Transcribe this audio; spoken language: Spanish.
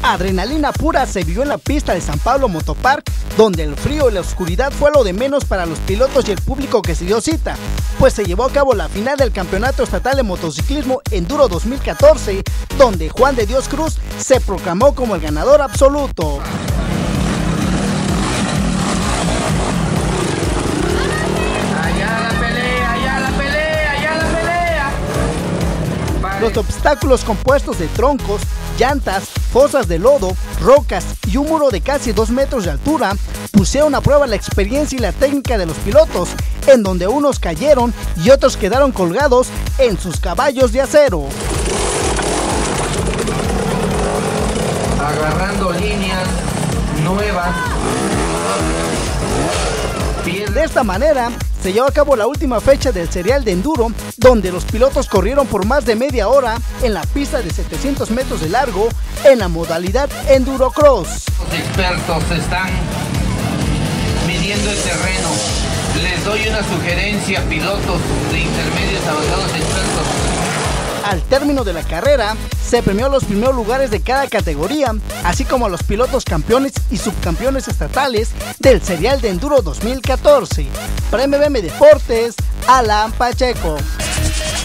Adrenalina pura se vivió en la pista de San Pablo Motopark, donde el frío y la oscuridad fue lo de menos para los pilotos y el público que se dio cita, pues se llevó a cabo la final del Campeonato Estatal de Motociclismo Enduro 2014, donde Juan de Dios Cruz se proclamó como el ganador absoluto. Los obstáculos compuestos de troncos, llantas, fosas de lodo, rocas y un muro de casi 2 metros de altura pusieron a prueba la experiencia y la técnica de los pilotos, en donde unos cayeron y otros quedaron colgados en sus caballos de acero. Agarrando líneas nuevas. De esta manera se llevó a cabo la última fecha del serial de enduro, donde los pilotos corrieron por más de media hora en la pista de 700 metros de largo en la modalidad Enduro Cross. Los expertos están midiendo el terreno. Les doy una sugerencia, pilotos de intermedios avanzados expertos. Al término de la carrera, se premió los primeros lugares de cada categoría, así como a los pilotos campeones y subcampeones estatales del serial de Enduro 2014. Para MBM Deportes, Alan Pacheco.